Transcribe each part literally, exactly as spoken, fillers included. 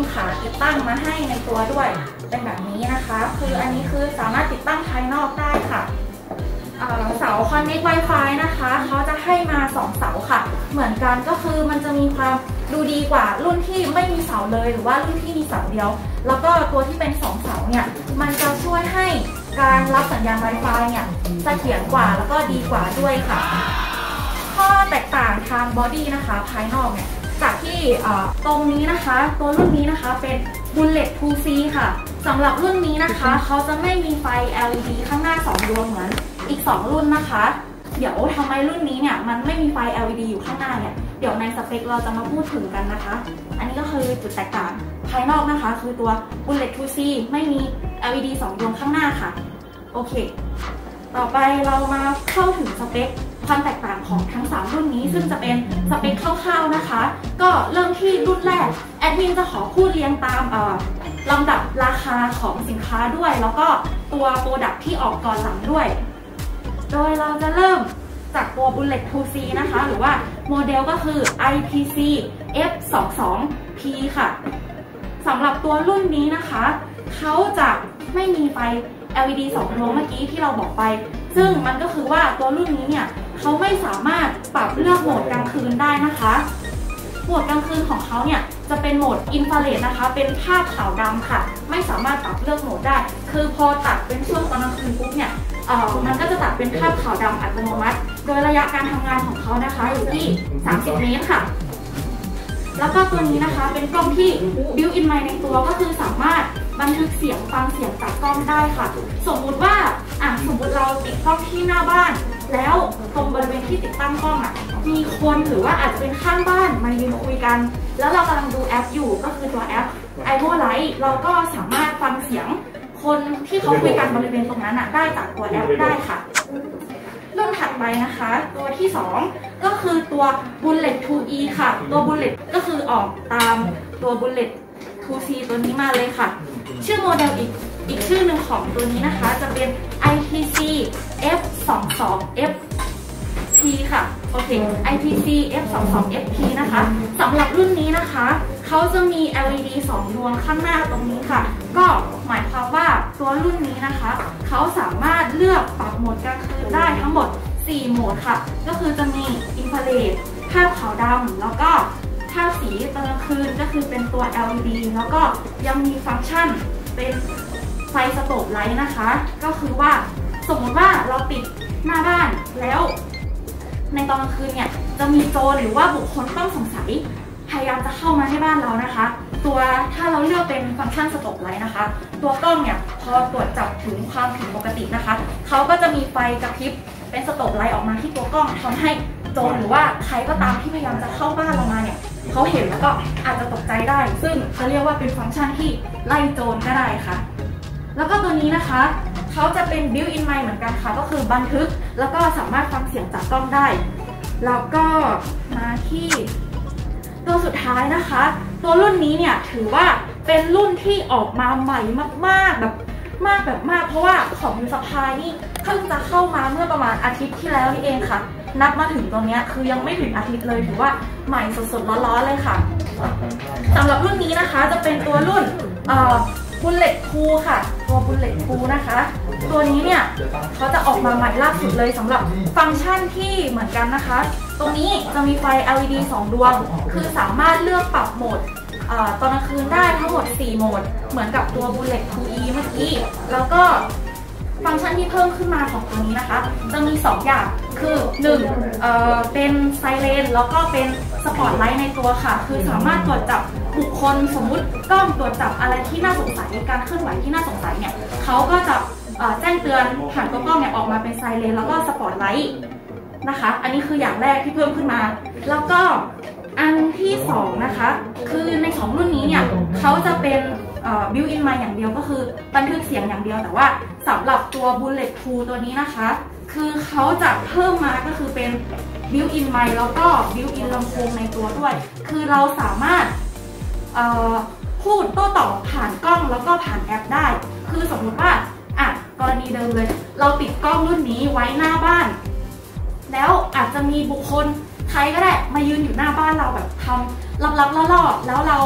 ขาติดตั้งมาให้ในตัวด้วยเป็นแบบนี้นะคะคืออันนี้คือสามารถติดตั้งภายนอกได้ค่ะเสา Connect Wi-Fi นะคะเขาจะให้มาสองเสาค่ะเหมือนกันก็คือมันจะมีความดูดีกว่ารุ่นที่ไม่มีเสาเลยหรือว่ารุ่นที่มีเสาเดียวแล้วก็ตัวที่เป็นสองเสาเนี่ยมันจะช่วยให้การรับสัญญาณ Wi-Fi เนี่ยเสถียรกว่าแล้วก็ดีกว่าด้วยค่ะข้อแตกต่างทางบอดี้นะคะภายนอกเนี่ยจากที่ตรงนี้นะคะตัวรุ่นนี้นะคะเป็น Bullet ทู ซี ค่ะสำหรับรุ่นนี้นะคะเขาจะไม่มีไฟ แอล อี ดี ข้างหน้าสองดวงเหมือนอีกสองรุ่นนะคะเดี๋ยวทำไมรุ่นนี้เนี่ยมันไม่มีไฟ แอล อี ดี อยู่ข้างหน้าเนี่ยเดี๋ยวในสเปคเราจะมาพูดถึงกันนะคะอันนี้ก็คือจุดแตกต่างภายนอกนะคะคือตัว Bullet ทู ซี ไม่มี แอล อี ดี สองดวงข้างหน้าค่ะโอเคต่อไปเรามาเข้าถึงสเปคความแตกต่างของทั้งสามรุ่นนี้ซึ่งจะเป็นสเปคคร่าวๆนะคะก็เริ่มที่รุ่นแรกแอดมินจะขอพูดเรียงตามลำดับราคาของสินค้าด้วยแล้วก็ตัวโปรดักที่ออกก่อนหลังด้วยโดยเราจะเริ่มจากตัว Bullet ทู ซี นะคะหรือว่าโมเดลก็คือ ไอ พี ซี เอฟ สองสอง พี ค่ะสำหรับตัวรุ่นนี้นะคะเขาจะไม่มีไฟ แอล อี ดี สองดวงเมื่อกี้ที่เราบอกไปซึ่งมันก็คือว่าตัวรุ่นนี้เนี่ยเขาไม่สามารถปรับเลือกโหมดกลางคืนได้นะคะโหมดกลางคืนของเขาเนี่ยจะเป็นโหมดอินฟราเรดนะคะเป็นภาพขาวดำค่ะไม่สามารถปรับเลือกโหมดได้คือพอตัดเป็นช่วงตอนกลางคืนปุ๊บเนี่ยเอ่อมันก็จะตัดเป็นภาพขาวดำอัตโนมัติโดยระยะการทำงานของเขานะคะอยู่ที่สามสิบเมตรค่ะแล้วก็ตัวนี้นะคะเป็นกล้องที่ built-in mic ในตัวก็คือสามารถบันทึกเสียงฟังเสียงจากกล้องได้ค่ะสมมุติว่าอ่ะสมมุติเราติดกล้องที่หน้าบ้านแล้วตรงบริเวณที่ติดตั้งกล้องอ่ะมีคนหรือว่าอาจจะเป็นข้างบ้านมายืนคุยกันแล้วเรากำลังดูแอปอยู่ก็คือตัวแอป ไอ โอ Lite เราก็สามารถฟังเสียงคนที่เขาคุยกันบริเวณตรงนั้นอ่ะได้จากตัวแอปได้ค่ะรุ่นถัดไปนะคะตัวที่สองก็คือตัว Bullet ทู อี ค่ะตัว Bullet ก็คือออกตามตัว Bullet ทู ซี ตัวนี้มาเลยค่ะชื่อโมเดลอีกอีกชื่อหนึ่งของตัวนี้นะคะจะเป็น ไอ พี ซี เอฟ สองสอง เอฟ พี ค่ะโอเค ไอ พี ซี เอฟ สองสอง เอฟ พี นะคะสำหรับรุ่นนี้นะคะเขาจะมี แอล อี ดี สองดวงข้างหน้าตรงนี้ค่ะก็หมายความว่าตัวรุ่นนี้นะคะเขาสามารถเลือกปรับโหมดกลางคืนได้ทั้งหมดสี่โหมดค่ะก็คือจะมีอินฟราเรดภาพขาวดำแล้วก็ภาพสีตอนกลางคืนก็คือเป็นตัว แอล อี ดี แล้วก็ยังมีฟังก์ชันเป็นไฟสโตปไลท์นะคะก็คือว่าสมมติว่าเราติดหน้าบ้านแล้วในตอนกลางคืนเนี่ยจะมีโจรหรือว่าบุคคลต้องสงสัยพยายามจะเข้ามาที่บ้านเรานะคะตัวถ้าเราเลือกเป็นฟังก์ชันสโตปไลท์นะคะตัวกล้องเนี่ยพอตรวจจับถึงความผิดปกตินะคะเขาก็จะมีไฟกระพริบเป็นสโตปไลท์ออกมาที่ตัวกล้องทำให้โจรหรือว่าใครก็ตามที่พยายามจะเข้าบ้านเรามาเนี่ยเขาเห็นแล้วก็อาจจะตกใจได้ซึ่งจะเรียกว่าเป็นฟังก์ชันที่ไล่โจรก็ได้ค่ะแล้วก็ตัวนี้นะคะเขาจะเป็น built-in mic เหมือนกันค่ะก็คือบันทึกแล้วก็สามารถฟังเสียงจากกล้องได้แล้วก็มาที่ตัวสุดท้ายนะคะตัวรุ่นนี้เนี่ยถือว่าเป็นรุ่นที่ออกมาใหม่มากๆแบบมากแบบมากเพราะว่าของยูสปายนี่เพิ่งจะเข้ามาเมื่อประมาณอาทิตย์ที่แล้วนี่เองค่ะนับมาถึงตรงนี้คือยังไม่ถึงอาทิตย์เลยถือว่าใหม่สดๆร้อนๆเลยค่ะสำหรับรุ่นนี้นะคะจะเป็นตัวรุ่นเอ่อBullet ทู ค่ะตัว Bullet ทู นะคะตัวนี้เนี่ยเขาจะออกมาใหม่ล่าสุดเลยสำหรับฟังก์ชันที่เหมือนกันนะคะตรงนี้จะมีไฟ แอล อี ดี สองดวงคือสามารถเลือกปรับโหมดตอนกลางคืนได้ทั้งหมดสี่โหมดเหมือนกับตัว Bullet ทู อี เมื่อกี้แล้วก็ฟังก์ชันที่เพิ่มขึ้นมาของตัวนี้นะคะจะมีสองอย่างคือหนึ่งเอ่อเป็นไซเรนแล้วก็เป็นสปอตไลท์ในตัวค่ะคือสามารถตรวจจับบุคคลสมมุติกล้องตรวจจับอะไรที่น่าสงสัยการเคลื่อนไหวที่น่าสงสัยเนี่ยเขาก็จะแจ้งเตือนผ่านตัวกล้องเนี่ยออกมาเป็นไซเรนแล้วก็สปอตไลท์นะคะอันนี้คืออย่างแรกที่เพิ่มขึ้นมาแล้วก็อันที่สองนะคะคือในสองรุ่นนี้เนี่ยเขาจะเป็นbuilt-in mic อย่างเดียวก็คือบันทึกเสียงอย่างเดียวแต่ว่าสำหรับตัว Bullet ทู ตัวนี้นะคะคือเขาจะเพิ่มมาก็คือเป็น built-in mic แล้วก็ built-in ลำโพงในตัวด้วยคือเราสามารถพูดโต้ตอบผ่านกล้องแล้วก็ผ่านแอปได้คือสมมติว่าอ่ะกรณีเดิมเลยเราติดกล้องรุ่นนี้ไว้หน้าบ้านแล้วอาจจะมีบุคคลใครก็ได้มายืนอยู่หน้าบ้านเราแบบทำลับๆล่อๆแล้วเราก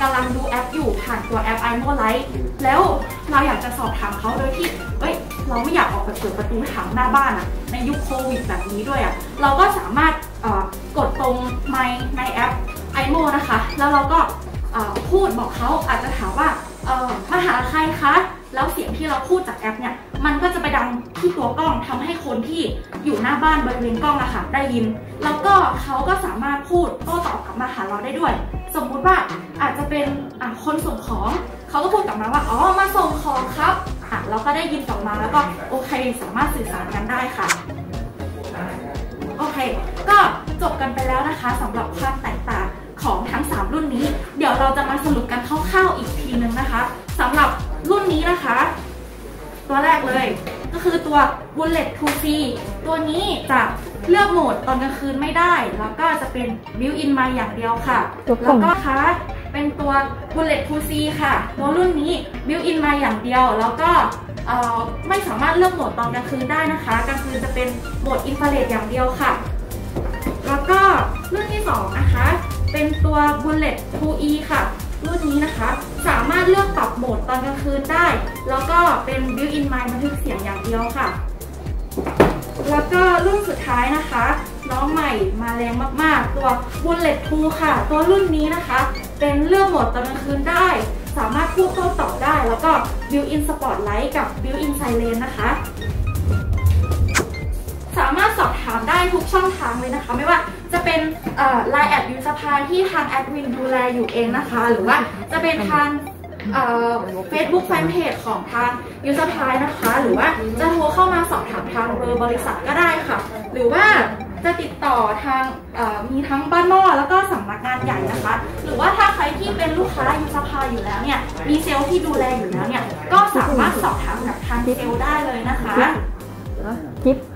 กำลังดูแอปอยู่ผ่านตัวแอป ไอ เอ็ม โอ Lite แล้วเราอยากจะสอบถามเขาโดยที่เอ้ยเราไม่อยากออกไปเปิดประตูถามหน้าบ้านอะในยุคโควิดแบบนี้ด้วยอะเราก็สามารถกดตรงไมค์ในแอป ไอ เอ็ม โอ นะคะแล้วเราก็พูดบอกเขาอาจจะถามว่ามาหาใครคะแล้วเสียงที่เราพูดจากแอปเนี่ยมันก็จะไปดังที่ตัวกล้องทำให้คนที่อยู่หน้าบ้านบริเวณกล้องอะค่ะได้ยินแล้วก็เขาก็สามารถพูดโต้ตอบกลับมาหาเราได้ด้วยสมมุติว่าอาจจะเป็นคนส่งของเขาก็พูดกลับมาว่าอ๋อมาส่งของครับอ่ะเราก็ได้ยินกลับมาแล้วก็โอเคสามารถสื่อสารกันได้ค่ะโอเคก็จบกันไปแล้วนะคะสำหรับความแตกต่างของทั้งสามรุ่นนี้เดี๋ยวเราจะมาสรุปกันคร่าวๆอีกทีนึงนะคะสำหรับรุ่นนี้นะคะตัวแรกเลยก็คือตัว Bullet ทู ซี ตัวนี้จะเลือกโหมดตอนกลางคืนไม่ได้แล้วก็จะเป็น Built-in มาอย่างเดียวค่ะแล้วก็ค่ะเป็นตัว Bullet ทู ซี ค่ะตัวรุ่นนี้ Built-in มาอย่างเดียวแล้วก็ไม่สามารถเลือกโหมดตอนกลางคืนได้นะคะกลางคืนจะเป็นโหมดอินฟราเรดอย่างเดียวค่ะแล้วก็รุ่นที่สองนะคะเป็นตัว Bullet ทู อี ค่ะรุ่นนี้นะคะสามารถเลือกปรับโหมดตอนกลางคืนได้แล้วก็เป็น Built-in ไมค์บันทึกเสียงอย่างเดียวค่ะแล้วก็รุ่นสุดท้ายนะคะน้องใหม่มาแรงมากๆตัว Bullet ทู ค่ะตัวรุ่นนี้นะคะเป็นเลือกโหมดตอนกลางคืนได้สามารถพูดโต้ตอบได้แล้วก็ Built-in Spotlight กับ Built-in Silent นะคะสามารถสอบถามได้ทุกช่องทางเลยนะคะไม่ว่าจะเป็น ไลน์ แอดยูสภาที่ทางแอดมินดูแลอยู่เองนะคะหรือว่าจะเป็นทางเฟซบุ๊กแฟนเพจของทางยูสภานะคะหรือว่าจะโทรเข้ามาสอบถามทางเบอร์บริษัทก็ได้ค่ะหรือว่าจะติดต่อทางมีทั้งบ้านหม้อแล้วก็สำนักงานใหญ่นะคะหรือว่าถ้าใครที่เป็นลูกค้ายูสภาอยู่แล้วเนี่ยมีเซลล์ที่ดูแลอยู่แล้วเนี่ยก็สามารถสอบถามกับทางเซลล์ได้เลยนะคะจิ๊บ